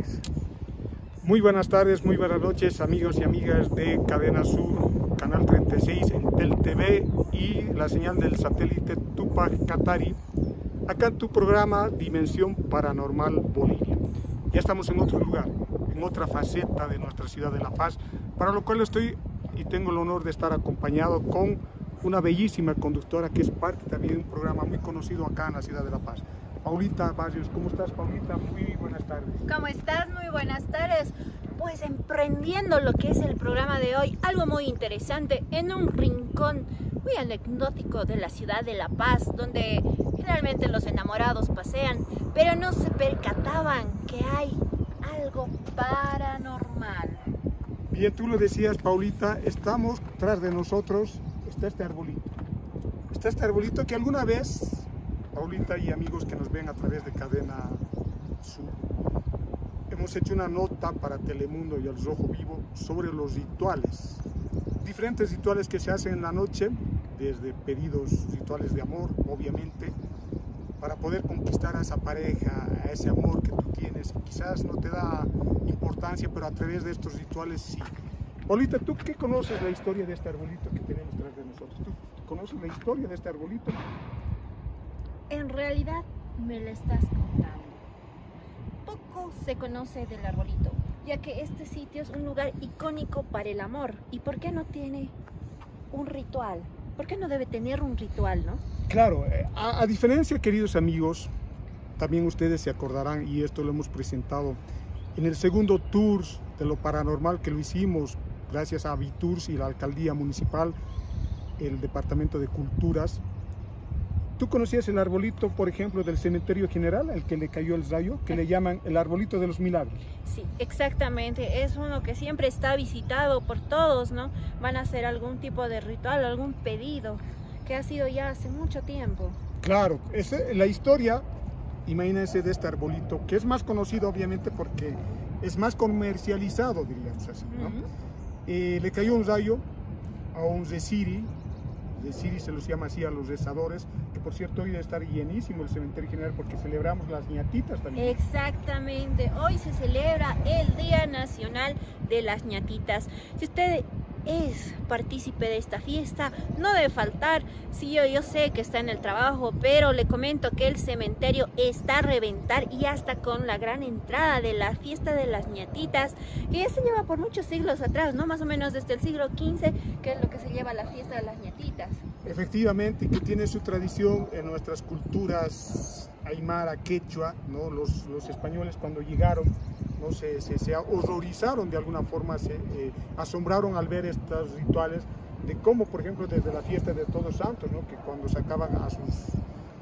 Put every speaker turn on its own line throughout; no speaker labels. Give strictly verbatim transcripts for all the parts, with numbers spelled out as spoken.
tardes. Muy buenas tardes, muy buenas noches, amigos y amigas de Cadena Sur, Canal treinta y seis, Entel T V y la señal del satélite Tupac Katari, acá en tu programa Dimensión Paranormal Bolivia. Ya estamos en otro lugar, en otra faceta de nuestra ciudad de La Paz, para lo cual estoy y tengo el honor de estar acompañado con una bellísima conductora que es parte también de un programa muy conocido acá en la ciudad de La Paz. Paulita Barrios, ¿cómo estás, Paulita? Muy buenas tardes.
¿Cómo estás? Muy buenas tardes. Pues emprendiendo lo que es el programa de hoy, algo muy interesante, en un rincón muy anecdótico de la ciudad de La Paz, donde generalmente los enamorados pasean, pero no se percataban que hay algo paranormal.
Bien, tú lo decías, Paulita, estamos tras de nosotros, está este arbolito. Está este arbolito que alguna vez, Paulita y amigos que nos ven a través de Cadena Sur, hemos hecho una nota para Telemundo y El Rojo Vivo sobre los rituales, diferentes rituales que se hacen en la noche, desde pedidos rituales de amor, obviamente, para poder conquistar a esa pareja, a ese amor que tú tienes, quizás no te da importancia, pero a través de estos rituales sí. Paulita, ¿tú qué conoces la historia de este arbolito que tenemos tras de nosotros? ¿Tú conoces la historia de este arbolito?
En realidad me lo estás contando. Poco se conoce del arbolito, ya que este sitio es un lugar icónico para el amor. ¿Y por qué no tiene un ritual? ¿Por qué no debe tener un ritual, no?
Claro, a, a diferencia, queridos amigos, también ustedes se acordarán, y esto lo hemos presentado en el segundo tour de lo paranormal que lo hicimos gracias a Viturs y la Alcaldía Municipal, el Departamento de Culturas. ¿Tú conocías el arbolito, por ejemplo, del Cementerio General, el que le cayó el rayo, que le llaman el arbolito de los milagros?
Sí, exactamente. Es uno que siempre está visitado por todos, ¿no? Van a hacer algún tipo de ritual, algún pedido, que ha sido ya hace mucho tiempo.
Claro, esa, la historia, imagínense, de este arbolito, que es más conocido obviamente porque es más comercializado, diríamos así, ¿no? Uh-huh. eh, le cayó un rayo a un reziri, reziri se los llama así a los rezadores, que por cierto hoy debe estar llenísimo el Cementerio General porque celebramos las ñatitas también.
Exactamente, hoy se celebra el Día Nacional de las Ñatitas. Si usted es partícipe de esta fiesta, no debe faltar. Sí, yo, yo sé que está en el trabajo, pero le comento que el cementerio está a reventar, y hasta con la gran entrada de la fiesta de las ñatitas, que ya se lleva por muchos siglos atrás, ¿no? Más o menos desde el siglo quince, que es lo que se lleva la fiesta de las ñatitas.
Efectivamente, que tiene su tradición en nuestras culturas aymara, quechua, ¿no? Los, los españoles cuando llegaron, ¿no? se, se, se horrorizaron de alguna forma, se eh, asombraron al ver estos rituales de cómo, por ejemplo, desde la fiesta de Todos Santos, ¿no? Que cuando sacaban a sus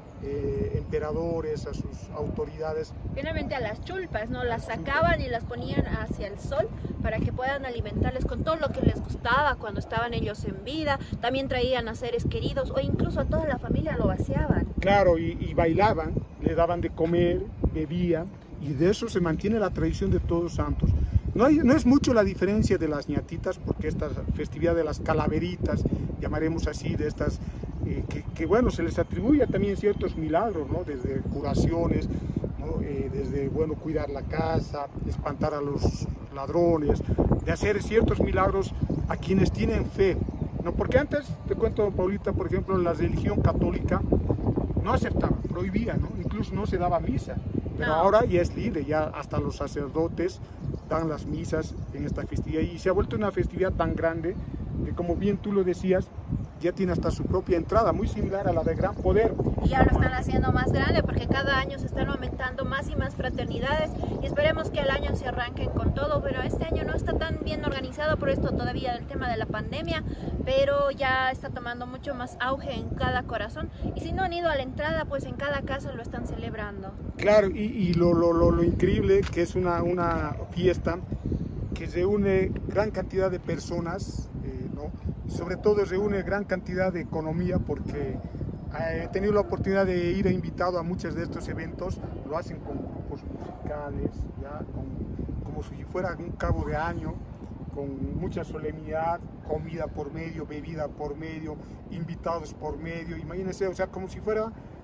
eh, emperadores, a sus autoridades,
finalmente a las chulpas, ¿no? Las sacaban y las ponían hacia el sol para que puedan alimentarles con todo lo que les gustaba cuando estaban ellos en vida. También traían a seres queridos o incluso a toda la familia lo vaciaban.
Claro, y, y bailaban, le daban de comer, bebían, y de eso se mantiene la tradición de Todos Santos. No, hay, no es mucho la diferencia de las ñatitas, porque esta festividad de las calaveritas, llamaremos así, de estas, eh, que, que bueno, se les atribuye también ciertos milagros, ¿no? Desde curaciones, ¿no? eh, desde, bueno, cuidar la casa, espantar a los ladrones, de hacer ciertos milagros a quienes tienen fe, ¿no? Porque antes, te cuento, Paulita, por ejemplo, la religión católica no aceptaba, prohibía, ¿no? Incluso no se daba misa. Pero no. Ahora ya es libre, ya hasta los sacerdotes dan las misas en esta festividad, y se ha vuelto una festividad tan grande que, como bien tú lo decías, ya tiene hasta su propia entrada, muy similar a la de Gran Poder.
Y ya lo están haciendo más grande porque cada año se están aumentando más y más fraternidades, y esperemos que el año se arranquen con todo, pero este año no está tan bien organizado por esto todavía del tema de la pandemia, pero ya está tomando mucho más auge en cada corazón, y si no han ido a la entrada, pues en cada casa lo están celebrando.
Claro, y, y lo, lo, lo, lo increíble que es una, una fiesta que reúne gran cantidad de personas, eh, ¿no? Sobre todo reúne gran cantidad de economía, porque he tenido la oportunidad de ir invitado a muchos de estos eventos. Lo hacen con grupos musicales, ¿ya? Con, como si fuera un cabo de año, con mucha solemnidad, comida por medio, bebida por medio, invitados por medio, imagínense, o sea, como si fuera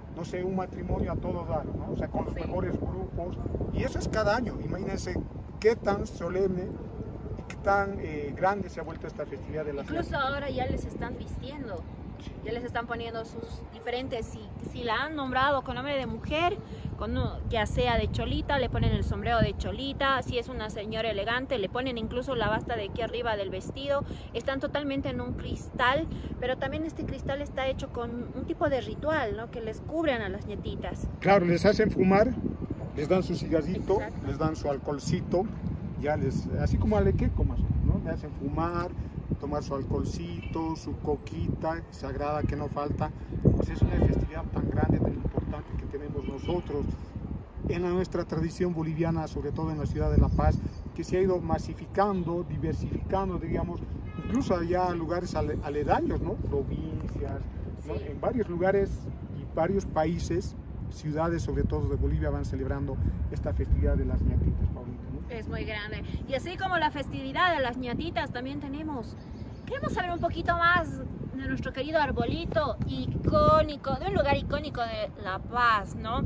no sé, un matrimonio a todo dar, ¿no? O sea, con los
Sí.
mejores grupos. Y eso es cada año. Imagínense qué tan solemne y qué tan eh, grande se ha vuelto esta festividad de las
Incluso
ñatitas.
ahora ya les están vistiendo, ya les están poniendo sus diferentes, si, si la han nombrado con nombre de mujer, con, un- ya sea de cholita, le ponen el sombrero de cholita, si es una señora elegante, le ponen incluso la basta de aquí arriba del vestido, están totalmente en un cristal, pero también este cristal está hecho con un tipo de ritual, ¿no? Que les cubren a las ñatitas.
Claro, les hacen fumar, les dan su cigarrito,
Exacto.
les dan su alcoholcito, ya les, así como alequeco más o menos, ¿no? Le hacen fumar, tomar su alcoholcito, su coquita sagrada que no falta. Pues es una festividad tan grande, tan importante que tenemos nosotros en la- nuestra tradición boliviana, sobre todo en la ciudad de La Paz, que se ha ido masificando, diversificando, digamos, incluso allá lugares ale- aledaños, ¿no? Provincias, ¿no?
Sí.
En varios lugares y varios países, ciudades sobre todo de Bolivia, van celebrando esta festividad de las ñatitas, Paulito, ¿no?
Es muy grande. Y así como la festividad de las ñatitas, también tenemos, queremos saber un poquito más de nuestro querido arbolito icónico, de un lugar icónico de La Paz, ¿no?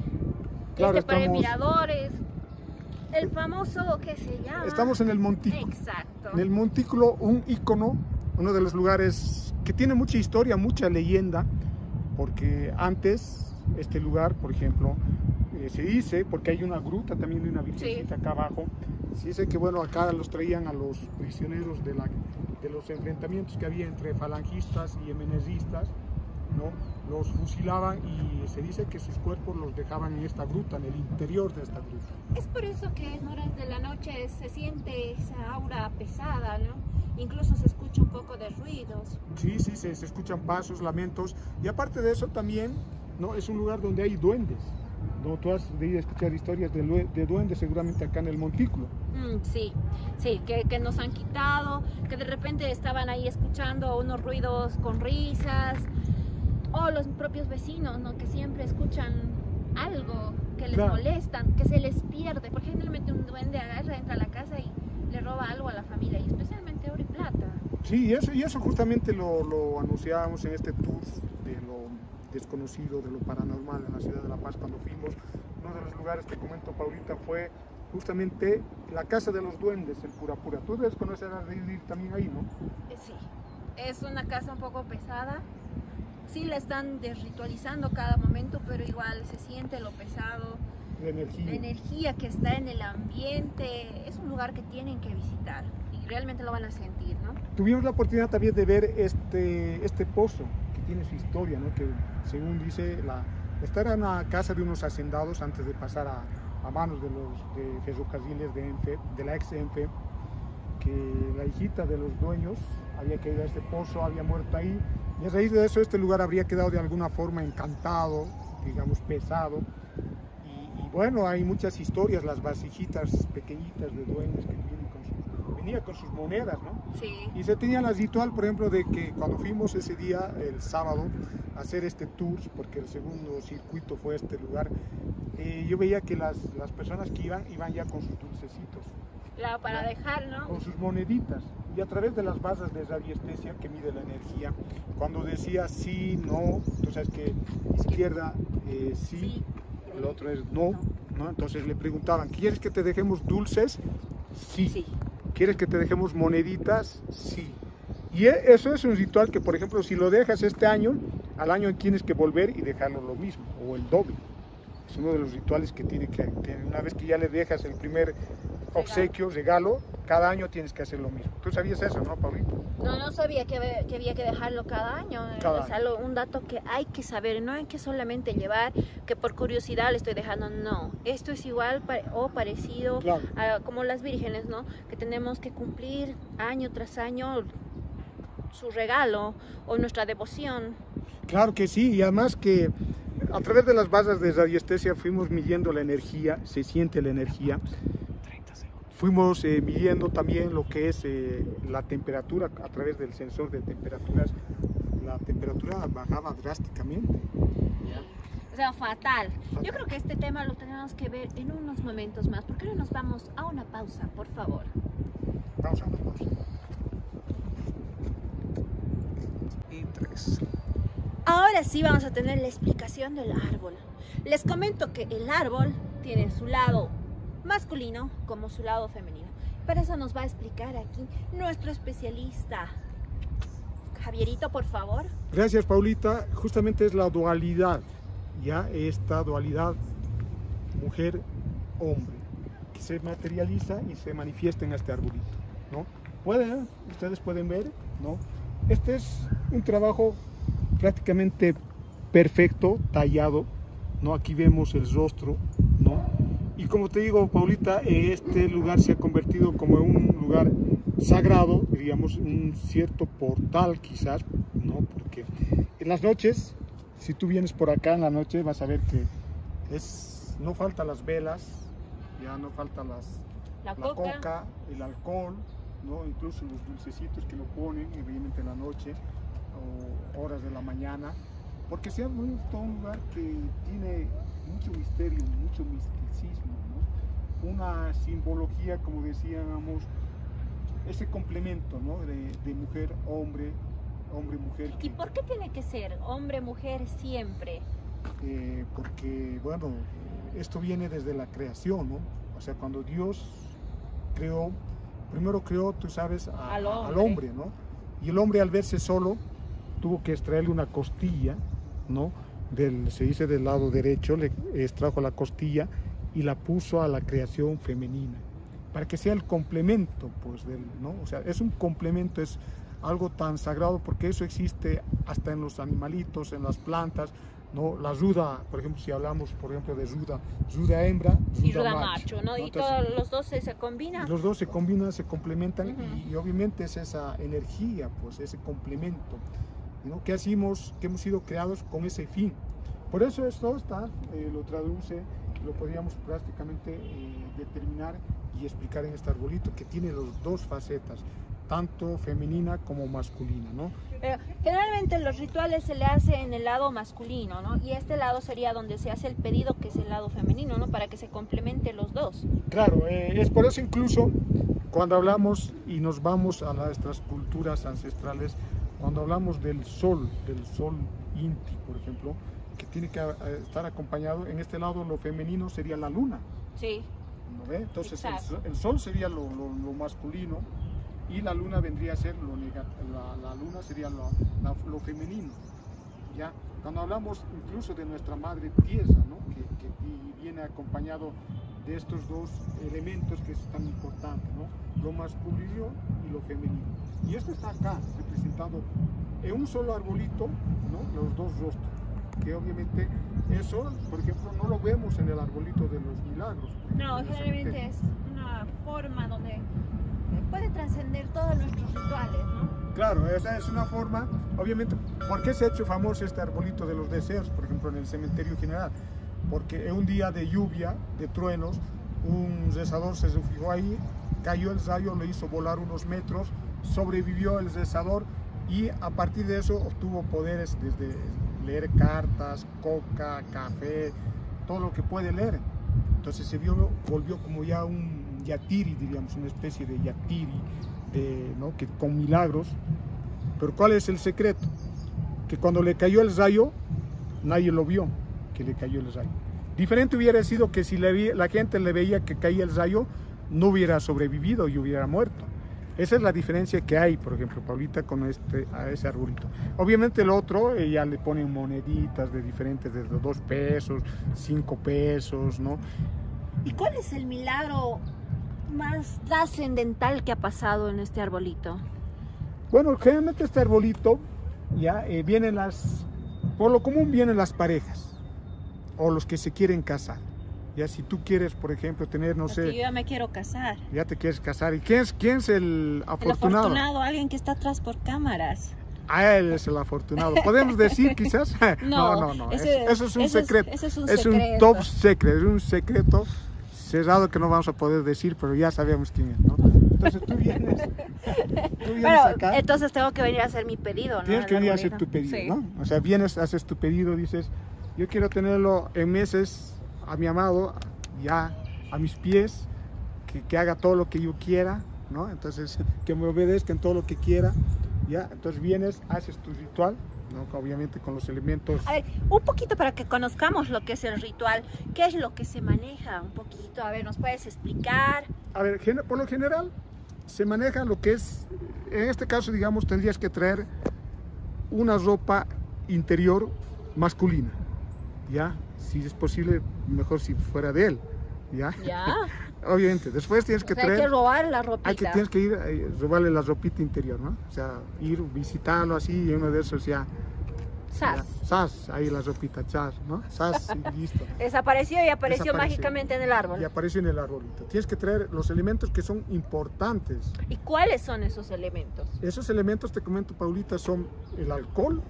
Claro,
este para
estamos-
miradores, el famoso, ¿qué se llama?
Estamos en el Montículo.
Exacto.
En el Montículo, un ícono, uno de los lugares que tiene mucha historia, mucha leyenda, porque antes este lugar, por ejemplo, eh, se dice, porque hay una gruta también de una virgencita acá abajo, se dice que bueno, acá los traían a los prisioneros de, la, de los enfrentamientos que había entre falangistas y emenecistas, ¿no? Los fusilaban y se dice que sus cuerpos los dejaban en esta gruta, en el interior de esta gruta.
Es por eso que en horas de la noche se siente esa aura pesada, ¿no? Incluso se escucha un poco de ruidos.
Sí, sí, se, se escuchan pasos, lamentos, y aparte de eso también, ¿no? Es un lugar donde hay duendes, ¿no? Tú has de ir a escuchar historias de, lue- de duendes seguramente acá en el Montículo.
Mm, sí, sí, que, que nos han quitado, que de repente estaban ahí escuchando unos ruidos con risas, o los propios vecinos, ¿no? Que siempre escuchan algo que les
Claro.
molestan, que se les pierde, porque generalmente un duende agarra, entra a la casa y le roba algo a la familia, y especialmente oro y plata.
Sí, y eso, y eso justamente lo, lo anunciábamos en este tour de lo desconocido, de lo paranormal en la ciudad de La Paz cuando fuimos. Uno de los lugares que comento, Paulita, fue justamente la Casa de los Duendes, en Purapura. Tú debes conocer a ir también ahí, ¿no?
Eh, Sí, es una casa un poco pesada. Sí, la están desritualizando cada momento, pero igual se siente lo pesado,
De energía.
la energía que está en el ambiente. Es un lugar que tienen que visitar y realmente lo van a sentir, ¿no?
Tuvimos la oportunidad también de ver este, este pozo que tiene su historia, ¿no? Que según dice, la, esta era una casa de unos hacendados antes de pasar a, a manos de los de ferrocarriles de ENFE, de la ex ENFE, que la hijita de los dueños había caído a este pozo, había muerto ahí, y a raíz de eso este lugar habría quedado de alguna forma encantado, digamos pesado, y, y bueno, hay muchas historias, las vasijitas pequeñitas de duendes que vienen con sus, venía con sus monedas, ¿no?
Sí.
Y se tenía la ritual, por ejemplo, de que cuando fuimos ese día, el sábado, a hacer este tour, porque el segundo circuito fue este lugar, eh, yo veía que las, las personas que iban, iban ya con sus dulcecitos,
Claro, para dejar, ¿no?
con sus moneditas, y a través de las basas de radiestesia que mide la energía, cuando decía sí, no, tú sabes que izquierda, eh, sí,
Sí.
el otro es no, ¿no? Entonces le preguntaban, ¿quieres que te dejemos dulces? Sí.
Sí.
¿Quieres que te dejemos moneditas? Sí. Y e- eso es un ritual que, por ejemplo, si lo dejas este año, al año tienes que volver y dejarlo lo mismo, o el doble. Es uno de los rituales que tiene que, que una vez que ya le dejas el primer obsequio, regalo, cada año tienes que hacer lo mismo. ¿Tú sabías eso, no, Paulito?
No, no sabía que, había- que había que dejarlo cada año.
Cada
Es algo, un dato que hay que saber. No hay que solamente llevar, que por curiosidad le estoy dejando. No, esto es igual pa- o parecido
Claro.
a como las vírgenes, ¿no? Que tenemos que cumplir año tras año su regalo o nuestra devoción.
Claro que sí, y además que a través de las basas de radiestesia fuimos midiendo la energía, se siente la energía. Fuimos eh, midiendo también lo que es eh, la temperatura a través del sensor de temperaturas. La temperatura bajaba drásticamente.
O sea, fatal. Yo creo que este tema lo tenemos que ver en unos momentos más. ¿Por qué no nos vamos a una pausa, por favor?
Vamos a una pausa. Y tres.
Ahora sí vamos a tener la explicación del árbol. Les comento que el árbol tiene su lado masculino como su lado femenino. Para eso nos va a explicar aquí nuestro especialista. Javierito, por favor.
Gracias, Paulita. Justamente es la dualidad, ya esta dualidad mujer-hombre, que se materializa y se manifiesta en este arbolito, ¿no? Pueden, ustedes pueden ver, ¿no? Este es un trabajo prácticamente perfecto, tallado, ¿no? Aquí vemos el rostro, ¿no? Y como te digo, Paulita, este lugar se ha convertido como en un lugar sagrado, diríamos, un cierto portal quizás, ¿no? Porque en las noches, si tú vienes por acá en la noche, vas a ver que es, no faltan las velas, ya no falta las,
La
la
coca.
coca, el alcohol, ¿no? Incluso los dulcecitos que lo ponen, obviamente en la noche o horas de la mañana, porque se ha vuelto un lugar que tiene mucho misterio, mucho misticismo, ¿no? Una simbología, como decíamos, ese complemento, ¿no? de, de mujer, hombre, hombre, mujer.
¿Y por qué tiene que ser hombre, mujer siempre?
Eh, porque, bueno, esto viene desde la creación, ¿no? O sea, cuando Dios creó, primero creó, tú sabes, a,
Al hombre.
al hombre, ¿no? Y el hombre, al verse solo, tuvo que extraerle una costilla, ¿no? Del, se dice del lado derecho, le extrajo la costilla y la puso a la creación femenina, para que sea el complemento, pues, del, ¿no? O sea, es un complemento, es algo tan sagrado, porque eso existe hasta en los animalitos, en las plantas, ¿no? La ruda, por ejemplo, si hablamos, por ejemplo, de ruda, ruda hembra, ruda,
Y ruda
macho,
macho, ¿no?
¿no?
Y
Entonces,
todos los dos se, se combinan.
los dos se combinan, se complementan,
Ujú.
y, y obviamente es esa energía, pues ese complemento, ¿no? Que hacemos, que hemos sido creados con ese fin. Por eso esto está, eh, lo traduce, lo podríamos prácticamente eh, determinar y explicar en este arbolito, que tiene las dos facetas, tanto femenina como masculina, ¿no?
Pero generalmente los rituales se le hace en el lado masculino, ¿no? Y este lado sería donde se hace el pedido, que es el lado femenino, ¿no? Para que se complemente los dos.
Claro, eh, es por eso incluso cuando hablamos y nos vamos a nuestras culturas ancestrales, cuando hablamos del sol, del sol Inti, por ejemplo, que tiene que eh, estar acompañado, en este lado lo femenino sería la luna,
Sí.
¿no ve? Entonces el,
Exacto.
el sol sería lo, lo, lo masculino y la luna vendría a ser lo negativo, la, la luna sería lo, la, lo femenino, ¿ya? Cuando hablamos incluso de nuestra madre tierra, ¿no? que, que y viene acompañado de estos dos elementos que es tan importante, ¿no? Lo masculino y lo femenino. Y esto está acá, representado en un solo arbolito, ¿no? Los dos rostros, que obviamente eso, por ejemplo, no lo vemos en el arbolito de los milagros.
No,
en el
generalmente
cementerio.
es una forma donde puede trascender todos nuestros rituales, ¿no?
Claro, esa es una forma, obviamente, ¿por qué se ha hecho famoso este arbolito de los deseos, por ejemplo, en el cementerio general? Porque en un día de lluvia, de truenos, un rezador se refugió ahí, cayó el rayo, lo hizo volar unos metros, sobrevivió el rezador y a partir de eso obtuvo poderes desde leer cartas, coca, café, todo lo que puede leer. Entonces se vio, volvió como ya un yatiri, diríamos, una especie de yatiri, de, ¿no? que, con milagros. Pero ¿cuál es el secreto? Que cuando le cayó el rayo, nadie lo vio, que le cayó el rayo. Diferente hubiera sido que si le vi, la gente le veía que caía el rayo, no hubiera sobrevivido y hubiera muerto. Esa es la diferencia que hay, por ejemplo, Paulita, con este, a ese arbolito. Obviamente el otro, eh, ya le ponen moneditas de diferentes, desde dos pesos, cinco pesos, ¿no?
¿Y cuál es el milagro más trascendental que ha pasado en este arbolito?
Bueno, generalmente este arbolito, ya eh, vienen las, por lo común vienen las parejas, o los que se quieren casar. Ya si tú quieres, por ejemplo, tener, no
Porque
sé,
yo ya me quiero casar.
ya te quieres casar. ¿Y quién es, quién es el
El
afortunado?
afortunado, alguien que está atrás por cámaras.
Ah, él es el afortunado. ¿Podemos decir quizás?
No,
no, no. no.
ese-
Es- eso es un
ese es-
secreto.
ese es un
es un
secreto.
top secret, es un secreto cerrado que no vamos a poder decir, pero ya sabemos quién es, ¿no? Entonces tú vienes, tú vienes
Pero
acá.
entonces tengo que venir a hacer mi pedido, ¿no?
Tienes
El
que venir a hacer
arbolito.
tu pedido,
Sí.
¿no? O sea, vienes, haces tu pedido, dices, yo quiero tenerlo en meses a mi amado, ya a mis pies, que, que haga todo lo que yo quiera, ¿no? Entonces, que me obedezca en todo lo que quiera, ¿ya? Entonces vienes, haces tu ritual, ¿no? Obviamente con los elementos.
A ver, un poquito para que conozcamos lo que es el ritual, ¿qué es lo que se maneja? Un poquito, a ver, ¿nos puedes explicar?
A ver, por lo general se maneja lo que es, en este caso, digamos, tendrías que traer una ropa interior masculina, ¿ya? Si es posible, mejor si fuera de él, ¿ya?
Ya.
Obviamente, después tienes que
O sea,
traer...
hay que robar la ropita.
Hay que, tienes que ir a robarle la ropita interior, ¿no? O sea, ir, visitarlo así y uno de esos ya...
Sas.
Ya, sas, ahí la ropita, chas, ¿no? Sas y listo.
Desapareció y apareció
Desapareció.
mágicamente en el árbol.
Y apareció en el arbolito. Tienes que traer los elementos que son importantes.
¿Y cuáles son esos elementos?
Esos elementos, te comento, Paulita, son el alcohol.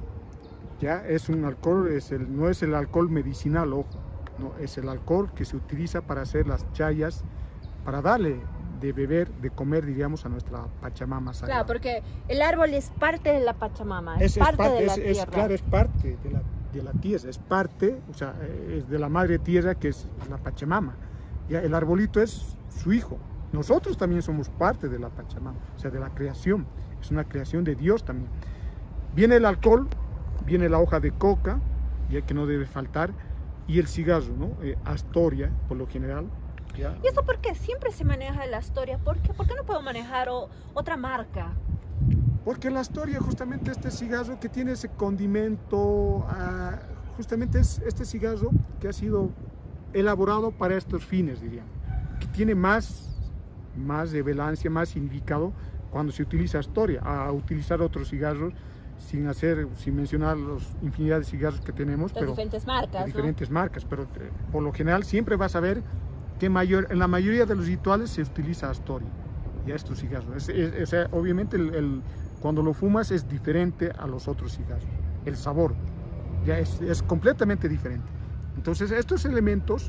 Ya, es un alcohol, es el, no es el alcohol medicinal, ojo. No, es el alcohol que se utiliza para hacer las chayas, para darle de beber, de comer, diríamos, a nuestra Pachamama sagrada.
Claro, porque el árbol es parte de la Pachamama, es,
es,
parte
es parte,
de la
es,
tierra.
Es, claro, es parte de la, de la tierra, es parte, o sea, es de la madre tierra que es la Pachamama. Ya, el arbolito es su hijo. Nosotros también somos parte de la Pachamama, o sea, de la creación. Es una creación de Dios también. Viene el alcohol, viene la hoja de coca, ya que no debe faltar, y el cigarro, ¿no? Eh, Astoria, por lo general. ¿Ya?
¿Y eso por qué? Siempre se maneja la Astoria. ¿Por qué, ¿Por qué no puedo manejar o, otra marca?
Porque la Astoria, justamente este cigarro que tiene ese condimento, uh, justamente es este cigarro que ha sido elaborado para estos fines, diríamos. Que tiene más, más relevancia, más significado cuando se utiliza Astoria, a utilizar otros cigarros sin hacer, sin mencionar los infinidad de cigarros que tenemos,
De
pero
diferentes marcas,
de diferentes
¿no?
marcas, pero eh, por lo general siempre vas a ver que mayor, en la mayoría de los rituales se utiliza Astoria, ya estos cigarros. Es, es, es, eh, obviamente el, el, cuando lo fumas es diferente a los otros cigarros, el sabor ya es, es completamente diferente. Entonces estos elementos,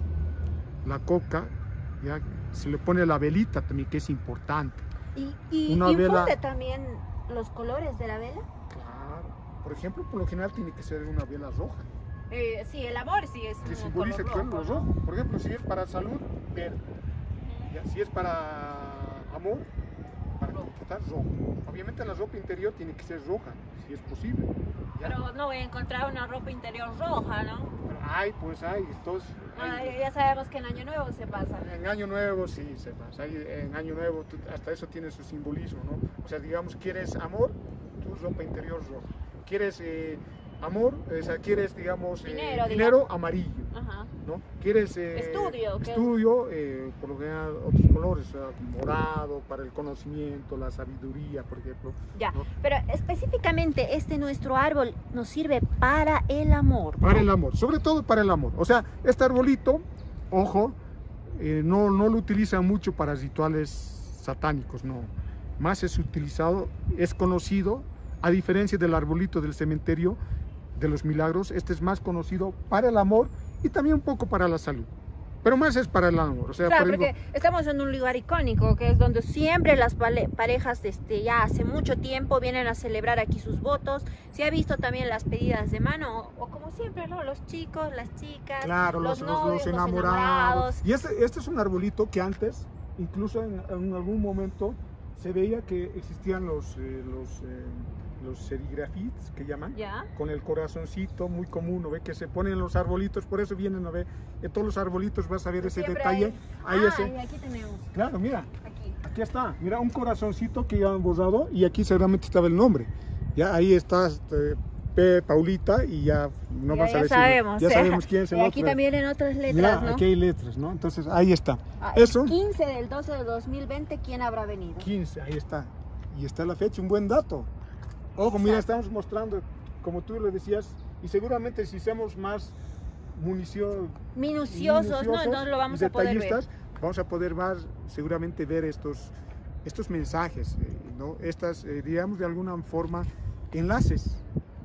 la coca, ya se le pone la velita también, que es importante.
¿Y, y
Una
infunde
vela...
también los colores de la vela?
Claro, por ejemplo, por lo general tiene que ser una vela roja.
Eh, sí, el amor sí es
Que
un
simbolice
color
el
rojo,
rojo.
¿no?
Por ejemplo, si es para salud, verde. Ya, si es para amor, para conquistar, rojo. Obviamente la ropa interior tiene que ser roja, si es posible. ¿Ya?
Pero no voy a encontrar una ropa interior roja, ¿no?
Pero hay, pues hay. Entonces,
Ah,
hay-
ya sabemos que en Año Nuevo se pasa.
en Año Nuevo sí se pasa. Hay- en Año Nuevo tú- hasta eso tiene su simbolismo, ¿no? O sea, digamos, quieres amor, tu ropa interior roja. Quieres eh, amor, o sea, quieres, digamos, eh,
Dinero,
dinero
digamos.
amarillo.
Ajá.
¿No? Quieres eh,
Estudio, ¿qué?
estudio eh, por lo general otros colores, o sea, morado para el conocimiento, la sabiduría, por ejemplo.
Ya,
¿no?
pero específicamente este nuestro árbol nos sirve para el amor.
Para el amor, sobre todo para el amor. O sea, este arbolito, ojo, eh, no, no lo utilizan mucho para rituales satánicos, no. Más es utilizado, es conocido, a diferencia del arbolito del cementerio de los milagros, este es más conocido para el amor y también un poco para la salud. Pero más es para el amor. O sea,
Claro,
por
porque
ejemplo,
estamos en un lugar icónico, que es donde siempre las pale- parejas desde ya hace mucho tiempo vienen a celebrar aquí sus votos. Se ha visto también las pedidas de mano, o, o como siempre, ¿no? Los chicos, las chicas,
claro,
los,
los, los-
novios,
los
los
enamorados.
enamorados.
Y este, este es un arbolito que antes, incluso en, en algún momento, se veía que existían los, eh, los, eh, los serigrafits, que llaman,
¿Ya?
con el corazoncito, muy común, ¿no ve? Que se ponen en los arbolitos, por eso vienen, ¿no ve? En todos los arbolitos vas a ver ese
Siempre
detalle.
hay-
Ahí
ah,
ese,
y aquí tenemos,
claro, mira,
aquí.
aquí está, mira, un corazoncito que ya han borrado y aquí seguramente estaba el nombre. Ya ahí está este, P. Paulita y ya no
Ya-
vas a
ya
decir.
sabemos.
Ya sabemos quién es el
Y aquí
otro.
también en otras letras,
Mira,
¿no?
aquí hay letras, ¿no? Entonces ahí está.
Ah,
Eso,
quince del doce de dos mil veinte, ¿quién habrá venido?
quince, ahí está. Y está la fecha, un buen dato. Ojo, mira, estamos mostrando, como tú lo decías, y seguramente si somos más municio,
Minuciosos, ¿no? Entonces lo vamos a poder ver.
detallistas, vamos a poder más, seguramente ver estos, estos mensajes, eh, ¿no? Estas, eh, digamos, de alguna forma, enlaces,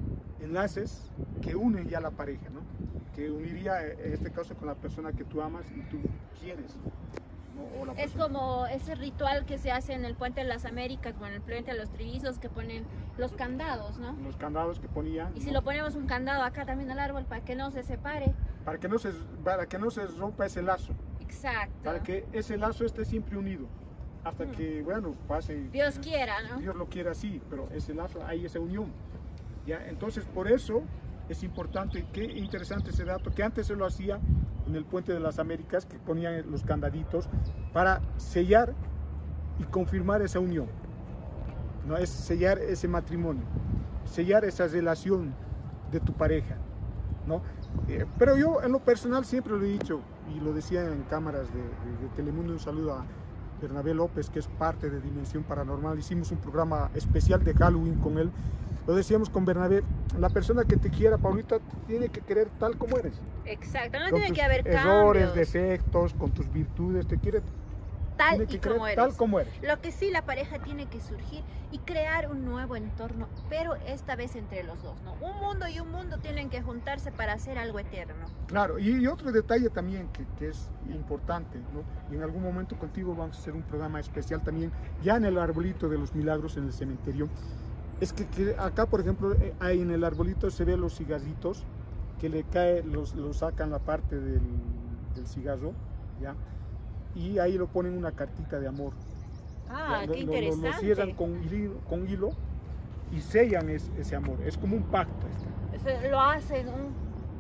enlaces que unen ya la pareja, ¿no? Que uniría, eh, en este caso, con la persona que tú amas y tú quieres. ¿no? O la
Es
persona-
como ese ritual que se hace en el Puente de las Américas o en el Puente de los Trillizos, que ponen los candados, ¿no?
los candados que ponían,
Y si
¿no?
lo ponemos un candado acá también al árbol para que no se separe.
para que no se para que no se rompa ese lazo,
Exacto.
para que ese lazo esté siempre unido, hasta
Mm.
que, bueno, pase,
Dios quiera, ¿no?
Dios lo quiera así, pero ese lazo, hay esa unión. ¿ya? Entonces, por eso es importante, qué interesante ese dato, que antes se lo hacía en el Puente de las Américas, que ponían los candaditos para sellar y confirmar esa unión, ¿no? Es sellar ese matrimonio, sellar esa relación de tu pareja, ¿no? Eh, pero yo en lo personal siempre lo he dicho, y lo decía en cámaras de, de, de Telemundo, un saludo a Bernabé López, que es parte de Dimensión Paranormal, hicimos un programa especial de Halloween con él, lo decíamos con Bernabé, la persona que te quiera, Paulita, tiene que querer tal como eres.
Exacto, no
con
tiene
tus
que haber
errores,
cambios.
defectos, con tus virtudes, te quiere
Tal
tiene que
y
querer
como eres.
tal como eres.
Lo que sí, la pareja tiene que surgir y crear un nuevo entorno, pero esta vez entre los dos, ¿no? Un mundo y un mundo tienen que juntarse para hacer algo eterno.
Claro, y, y otro detalle también que, que es importante, ¿no? Y en algún momento contigo vamos a hacer un programa especial también, ya en el Arbolito de los Milagros, en el cementerio, es que, que acá, por ejemplo, ahí en el arbolito se ven los cigarritos, que le cae, los, los sacan la parte del, del cigarro, ¿ya? Y ahí lo ponen una cartita de amor.
Ah,
lo,
qué
lo,
interesante.
Lo, lo cierran con hilo, con hilo y sellan es, ese amor. Es como un pacto.
Eso lo hacen un,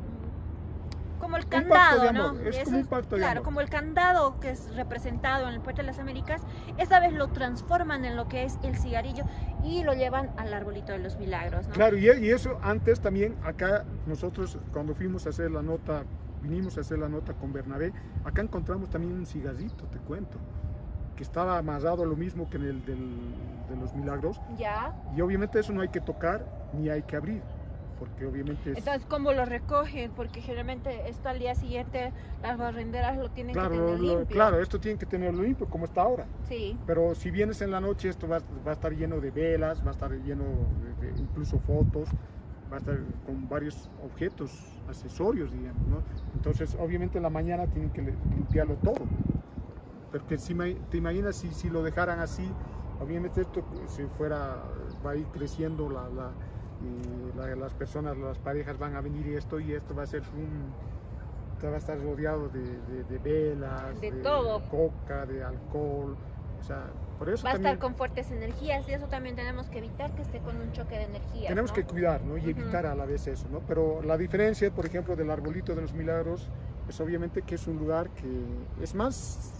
como el
Un pacto
candado,
de amor,
¿no?
es
Eso
como un pacto de
claro,
amor.
como el candado que es representado en el Puente de las Américas, esta vez lo transforman en lo que es el cigarrillo y lo llevan al Arbolito de los Milagros, ¿no?
Claro, y, y eso antes también, acá nosotros cuando fuimos a hacer la nota, vinimos a hacer la nota con Bernabé, acá encontramos también un cigarrito, te cuento, que estaba amarrado a lo mismo que en el del, de los Milagros,
Ya.
y obviamente eso no hay que tocar ni hay que abrir, porque obviamente es...
Entonces, ¿cómo lo recogen? Porque generalmente esto al día siguiente las barrenderas lo tienen
Claro,
que tener
lo-
limpio.
claro, esto tiene que tenerlo limpio como está ahora.
Sí.
Pero si vienes en la noche, esto va, va a estar lleno de velas, va a estar lleno de, de incluso fotos, va a estar con varios objetos, accesorios, digamos, ¿no? Entonces, obviamente en la mañana tienen que limpiarlo todo. Porque si me- te imaginas si, si lo dejaran así, obviamente esto si fuera, va a ir creciendo, la, la, y la- las personas, las parejas van a venir y esto y esto va a ser un... va a estar rodeado de, de, de velas,
De todo.
coca, de alcohol, o sea, por eso
Va a
también
estar con fuertes energías y eso también tenemos que evitar que esté con un choque de energías.
tenemos
¿no?
que cuidar, ¿no? Y
Ujú.
evitar a la vez eso, ¿no? Pero la diferencia, por ejemplo, del Arbolito de los Milagros es obviamente que es un lugar que es más,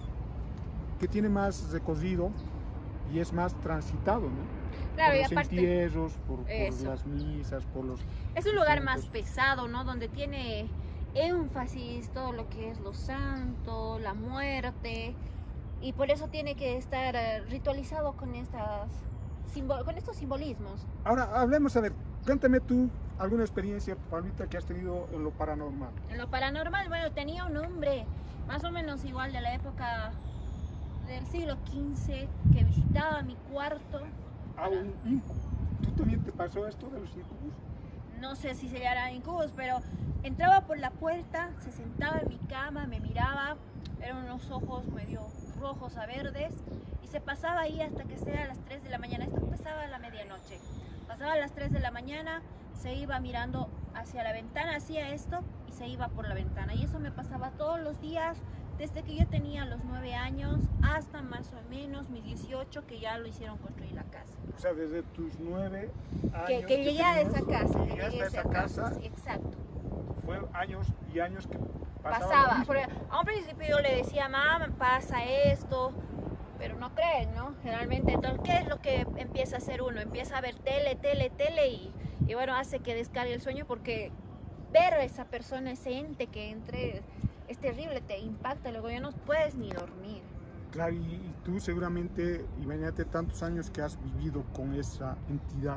que tiene más recorrido y es más transitado, ¿no?
Claro,
por
y
los
aparte
entierros, por, por
eso.
las misas, por los...
es un lugar
eventos.
más pesado, ¿no? Donde tiene énfasis todo lo que es lo santo, la muerte, y por eso tiene que estar eh, ritualizado con estas simbo- con estos simbolismos.
Ahora, hablemos, a ver, cuéntame tú alguna experiencia, Paulita, que has tenido en lo paranormal.
En lo paranormal, bueno, tenía un hombre más o menos igual de la época del siglo quince que visitaba mi cuarto.
Ah, un incubo. ¿Tú también te pasó esto de los incubos?
No sé si se llama incubos, pero entraba por la puerta, se sentaba en mi cama, me miraba, eran unos ojos medio rojos a verdes, y se pasaba ahí hasta que sea a las tres de la mañana. Esto pasaba a la medianoche. Pasaba a las tres de la mañana, se iba mirando hacia la ventana, hacía esto y se iba por la ventana. Y eso me pasaba todos los días, desde que yo tenía los nueve años hasta más o menos mis dieciocho, que ya lo hicieron construir la casa.
O sea, desde tus nueve años...
Que, que llegué a esa
tenías,
casa, que
llegaste
llegué
a esa casa,
sí, exacto.
fue años y años que pasaba lo
Pasaba,
mismo.
porque a un principio yo le decía, mamá, pasa esto, pero no creen, ¿no? Generalmente, entonces, ¿qué es lo que empieza a hacer uno? Empieza a ver tele, tele, tele y, y bueno, hace que descargue el sueño, porque ver a esa persona, ese ente que entre, es terrible, te impacta, luego ya no puedes ni dormir.
Claro, y, y tú seguramente, imagínate tantos años que has vivido con esa entidad,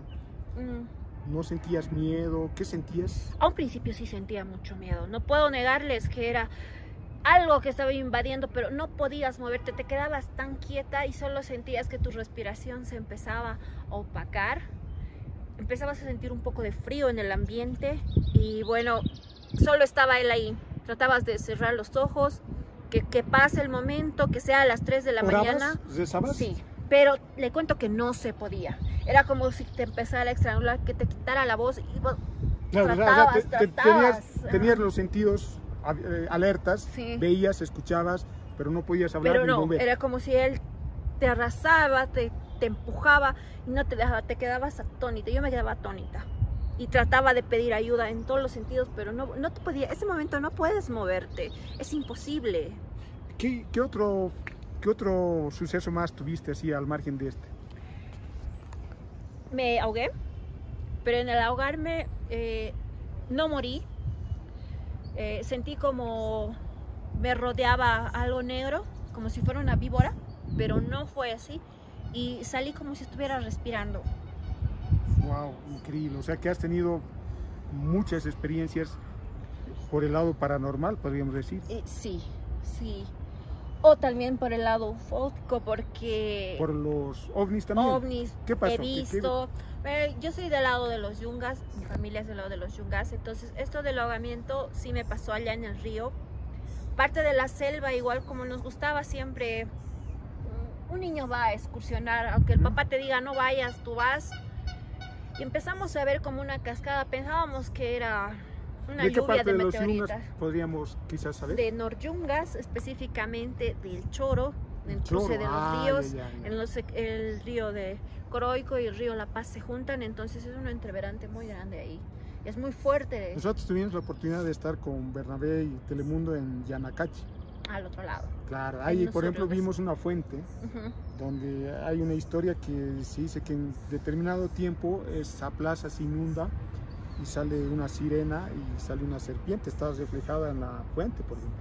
Mm.
¿no sentías miedo? ¿Qué sentías?
A un principio sí sentía mucho miedo, no puedo negarles que era algo que estaba invadiendo, pero no podías moverte, te quedabas tan quieta y solo sentías que tu respiración se empezaba a opacar, empezabas a sentir un poco de frío en el ambiente y bueno, solo estaba él ahí, tratabas de cerrar los ojos, que, que pase el momento, que sea a las tres de la
¿Orabas?
mañana.
¿Rezabas?
Sí, pero le cuento que no se podía, era como si te empezara a estrangular, que te quitara la voz y bueno,
Claro, o sea,
tratabas,
te- te-
tratabas.
tenías, tenías los sentidos eh, alertas,
Sí.
veías, escuchabas, pero no podías hablar
Pero
ni
no,
mover.
era como si él te arrasaba, te, te empujaba y no te dejaba, te quedabas atónita. Yo me quedaba atónita. y trataba de pedir ayuda en todos los sentidos, pero no, no te podía, ese momento no puedes moverte, es imposible.
¿Qué, qué, otro, ¿Qué otro suceso más tuviste así al margen de este?
Me ahogué, pero en el ahogarme eh, no morí. Eh, sentí como me rodeaba algo negro, como si fuera una víbora, pero no fue así. Y salí como si estuviera respirando.
Wow, increíble. O sea que has tenido muchas experiencias por el lado paranormal, podríamos decir.
Eh, sí, sí. O también por el lado ufótico, porque...
Por los ovnis también.
ovnis,
¿Qué pasó?
he visto... ¿Qué, qué... Yo soy del lado de los yungas, mi familia es del lado de los yungas, entonces esto del ahogamiento sí me pasó allá en el río. Parte de la selva, igual como nos gustaba siempre, un niño va a excursionar, aunque el papá te diga no vayas, tú vas. Y empezamos a ver como una cascada, pensábamos que era una
¿De qué
lluvia
parte
de
de los
meteoritos.
yungas podríamos quizás saber?
De Noryungas, específicamente del Choro, del cruce
Choro,
de los
ah,
ríos,
ya, ya, ya.
En los, el río de Coroico y el río La Paz se juntan, entonces es un entreverante muy grande ahí. Es muy fuerte.
Nosotros tuvimos la oportunidad de estar con Bernabé y Telemundo en Yanacachi.
Al otro lado.
Claro, ahí por ejemplo
ríos.
vimos una fuente uh-huh. donde hay una historia que se dice que en determinado tiempo esa plaza se inunda y sale una sirena y sale una serpiente, está reflejada en la fuente, por ejemplo.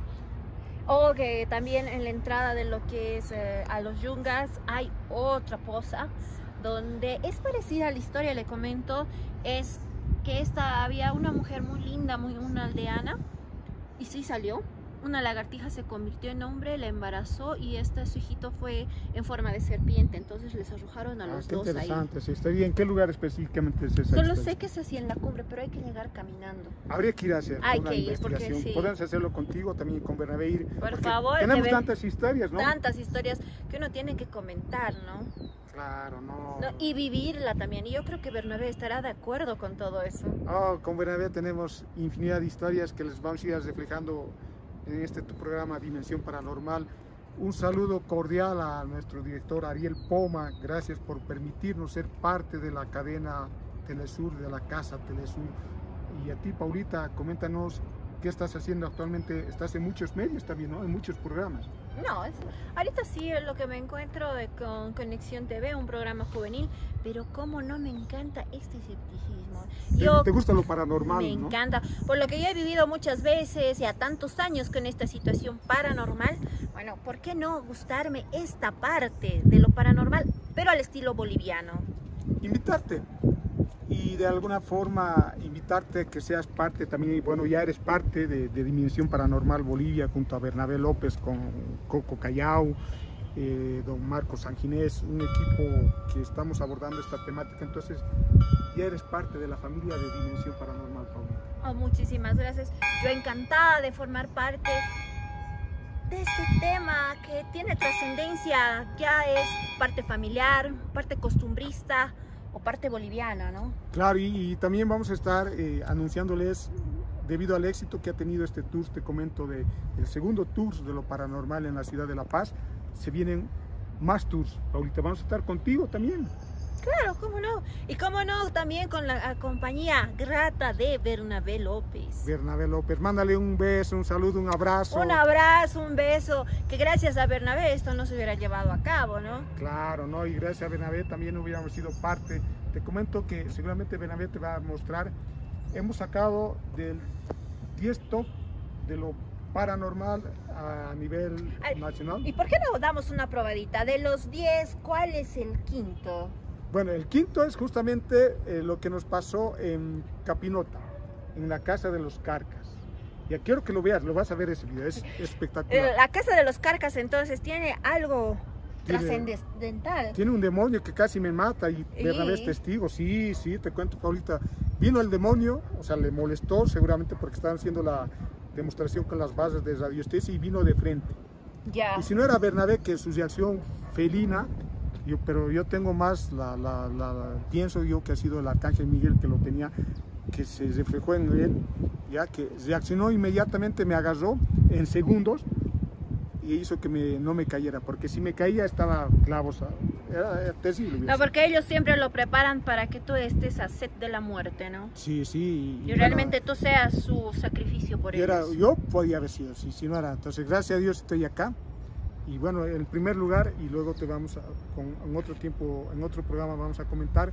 O que también en la entrada de lo que es eh, a los yungas hay otra poza donde es parecida a la historia, le comento, es que esta había una mujer muy linda, muy una aldeana, y sí salió. Una lagartija se convirtió en hombre, la embarazó y este su hijito fue en forma de serpiente, entonces les arrojaron a
Ah,
los
qué
dos
interesante,
ahí.
sí, está bien. ¿En qué lugar específicamente es esa
Solo
historia?
sé que es así en la cumbre, pero hay que llegar caminando.
Habría que ir a hacer
Hay
una
que ir, porque
investigación.
sí.
Podemos hacerlo contigo, también con Bernabé ir.
Por favor,
tenemos
que
tantas historias, ¿no?
Tantas historias que uno tiene que comentar, ¿no?
Claro, no.
No, y vivirla también. Y yo creo que Bernabé estará de acuerdo con todo eso.
Oh, con Bernabé tenemos infinidad de historias que les vamos a ir reflejando en este tu programa Dimensión Paranormal. Un saludo cordial a nuestro director Ariel Poma. Gracias por permitirnos ser parte de la cadena Telesur, de la casa Telesur. Y a ti, Paulita, coméntanos qué estás haciendo actualmente. Estás en muchos medios también, ¿no? En muchos programas.
No, es, ahorita sí es lo que me encuentro de, con Conexión T V, un programa juvenil, pero como no me encanta este escepticismo. Yo,
¿Te, te gusta lo paranormal?
Me
¿no?
encanta, por lo que yo he vivido muchas veces y a tantos años con esta situación paranormal. Bueno, ¿por qué no gustarme esta parte de lo paranormal, pero al estilo boliviano?
Invitarte. Y de alguna forma invitarte a que seas parte también, bueno, ya eres parte de, de Dimensión Paranormal Bolivia junto a Bernabé López con Coco Callao, eh, don Marcos Sanginés, un equipo que estamos abordando esta temática, entonces ya eres parte de la familia de Dimensión Paranormal, Paulita.
Oh, muchísimas gracias, yo encantada de formar parte de este tema que tiene trascendencia, ya es parte familiar, parte costumbrista, o parte boliviana, ¿no?
Claro, y, y también vamos a estar eh, anunciándoles, debido al éxito que ha tenido este tour, te comento, de el segundo tour de lo paranormal en la ciudad de La Paz, se vienen más tours. Paulita, vamos a estar contigo también.
Claro, cómo no. Y cómo no, también con la compañía grata de Bernabé López.
Bernabé López, mándale un beso, un saludo, un abrazo.
Un abrazo, un beso, que gracias a Bernabé esto no se hubiera llevado a cabo, ¿no?
Claro, ¿no? Y gracias a Bernabé también hubiéramos sido parte. Te comento que seguramente Bernabé te va a mostrar, hemos sacado del diez top de lo paranormal a nivel
Ay,
nacional.
¿Y por qué no damos una probadita? De los diez, ¿cuál es el quinto?
Bueno, el quinto es justamente eh, lo que nos pasó en Capinota, en la Casa de los Carcas. Ya quiero que lo veas, lo vas a ver ese video, es espectacular.
La Casa de los Carcas entonces tiene algo
Tiene-
trascendental.
Tiene un demonio que casi me mata y Bernabé es testigo. Sí, sí, te cuento, Paulita. Vino el demonio, o sea, le molestó seguramente porque estaban haciendo la demostración con las bases de radiestesia y vino de frente.
Ya.
Y si no era Bernabé, que su reacción felina, yo, pero yo tengo más, la, la, la, la- pienso yo que ha sido el Arcángel Miguel que lo tenía, que se reflejó en él, ya que reaccionó inmediatamente, me agarró en segundos y hizo que me, no me cayera, porque si me caía estaba clavos, era, era terrible.
No, porque ellos siempre lo preparan para que tú estés a sed de la muerte, ¿no?
Sí, sí.
Y, y realmente bueno, tú seas su sacrificio por ellos.
Era, yo podía haber sido, sí, si no era. Entonces, gracias a Dios estoy acá. Y bueno, en primer lugar, y luego te vamos a, con, en otro tiempo, en otro programa vamos a comentar,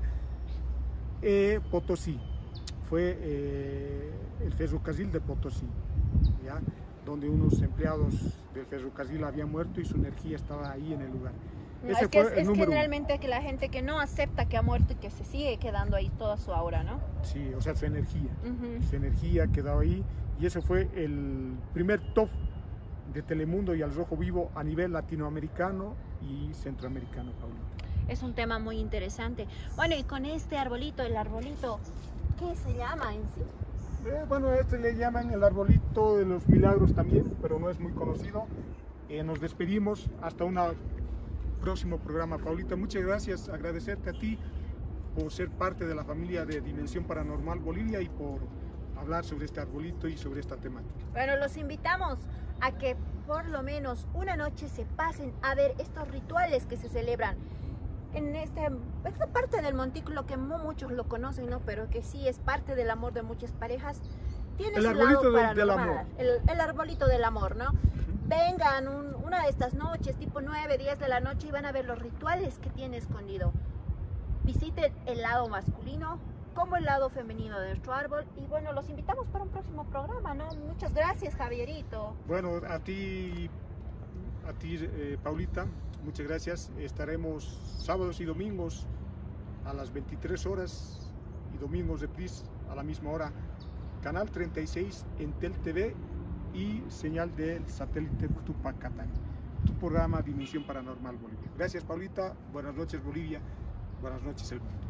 eh, Potosí, fue eh, el ferrocarril de Potosí, ¿ya? Donde unos empleados del ferrocarril habían muerto y su energía estaba ahí en el lugar.
No, Ese es que fue es, el es generalmente que la gente que no acepta que ha muerto y que se sigue quedando ahí toda su aura, ¿no?
Sí, o sea, su energía,
uh-huh.
su energía quedó ahí, y eso fue el primer top de Telemundo y Al Rojo Vivo a nivel latinoamericano y centroamericano, Paulita.
Es un tema muy interesante. Bueno, y con este arbolito, el arbolito, ¿qué se llama en sí?
Eh, bueno, este le llaman el arbolito de los milagros también, pero no es muy conocido. Eh, nos despedimos hasta un próximo programa, Paulita. Muchas gracias, agradecerte a ti por ser parte de la familia de Dimensión Paranormal Bolivia y por hablar sobre este arbolito y sobre esta temática.
Bueno, los invitamos a que por lo menos una noche se pasen a ver estos rituales que se celebran en este, esta parte del montículo que no muchos lo conocen, ¿no? Pero que sí es parte del amor de muchas parejas. Tiene
el
su
arbolito
lado
del, del amor.
El, el arbolito del amor, ¿no? Uh-huh. Vengan un, una de estas noches, tipo nueve, diez de la noche, y van a ver los rituales que tiene escondido. Visiten el lado masculino como el lado femenino de nuestro árbol, y bueno, los invitamos para un próximo programa, ¿no? Muchas gracias, Javierito.
Bueno, a ti, a ti, eh, Paulita, muchas gracias. Estaremos sábados y domingos a las veintitrés horas y domingos de reprise a la misma hora, canal treinta y seis en Tel T V y señal del satélite Tupacatán, tu programa Dimensión Paranormal Bolivia. Gracias, Paulita. Buenas noches, Bolivia. Buenas noches, el mundo.